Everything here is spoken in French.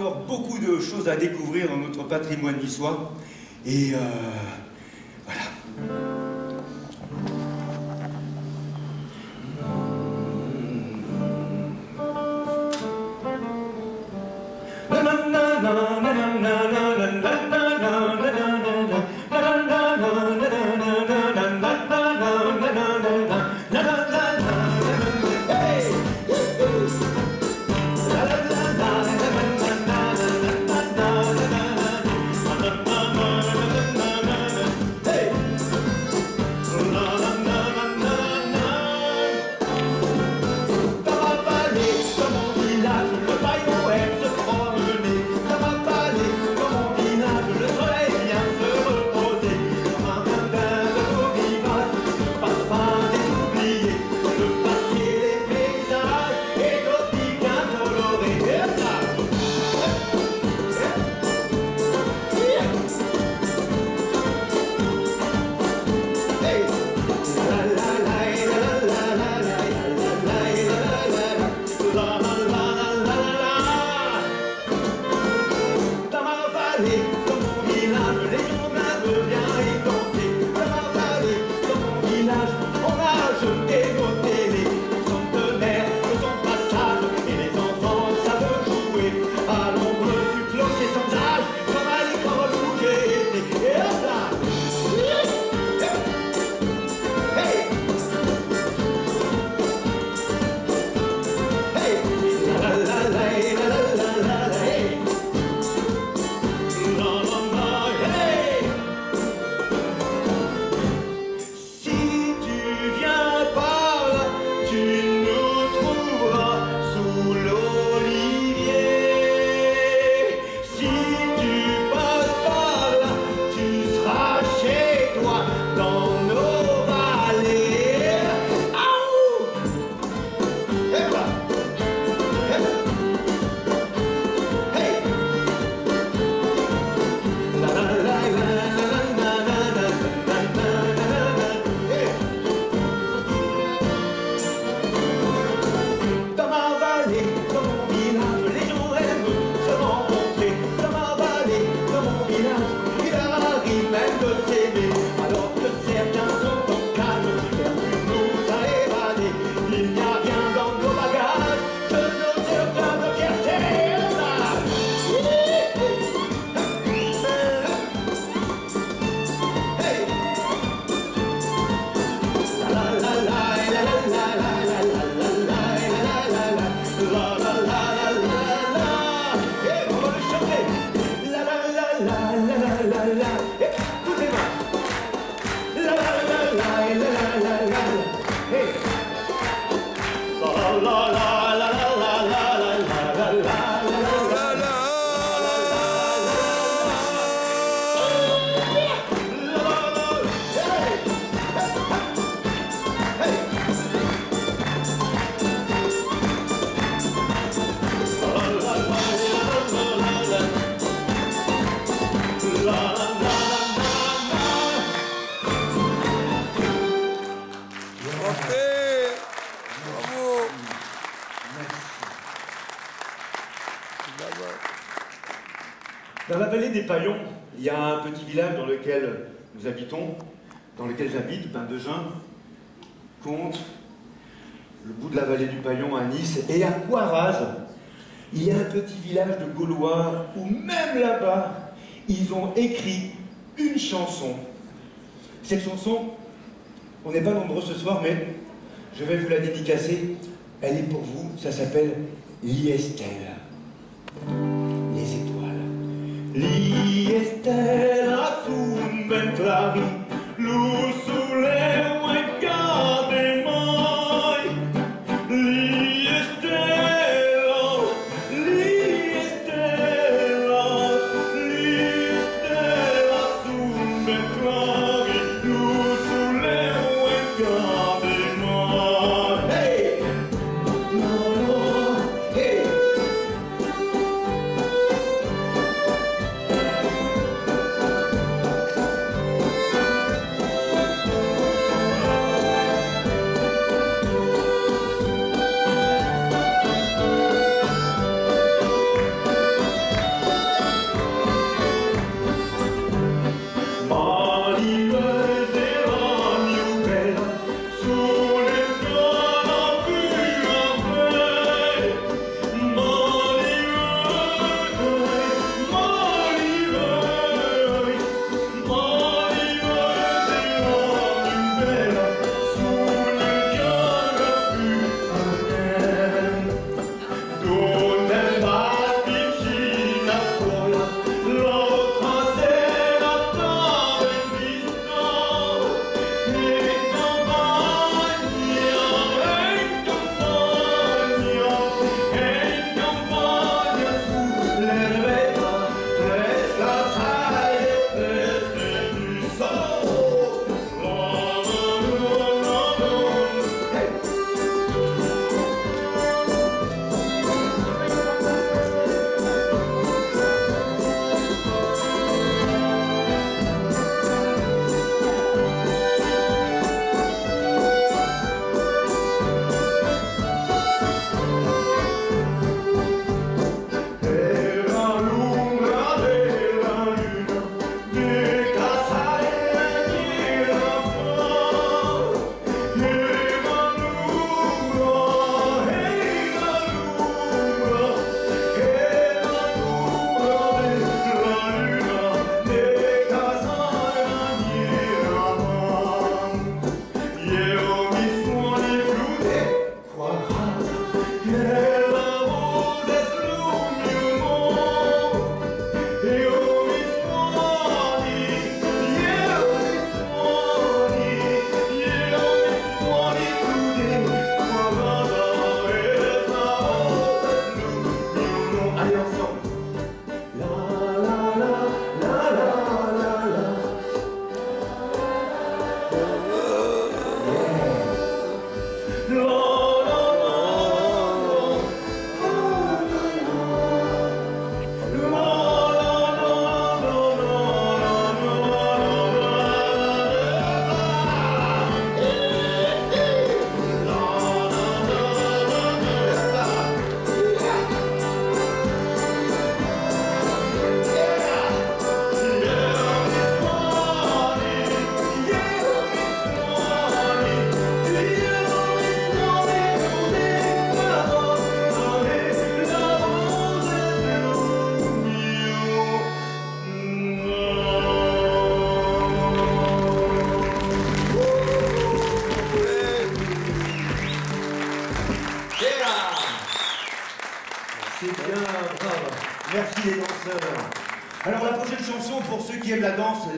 encore beaucoup de choses à découvrir dans notre patrimoine niçois. Et voilà. Dans la vallée des Paillons, il y a un petit village dans lequel nous habitons, dans lequel j'habite, Bain-de-Jeun, contre le bout de la vallée du Paillon à Nice, et à Coiraz, il y a un petit village de Gaulois où même là-bas, ils ont écrit une chanson. Cette chanson, on n'est pas nombreux ce soir, mais je vais vous la dédicacer. Elle est pour vous, ça s'appelle Liestel. Les étoiles. Liestel sun ben clari, lu sole muecca de mai. Liestel, Liestel, Liestel sun ben clari, lu sole muecca de mai. Hey! No, no, hey! Merci les danseurs. Alors la prochaine chanson, pour ceux qui aiment la danse,